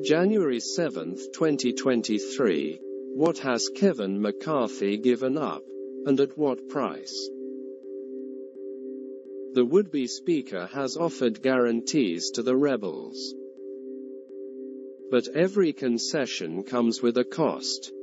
January 7, 2023. What has Kevin McCarthy given up, and at what price? The would-be speaker has offered guarantees to the rebels. But every concession comes with a cost.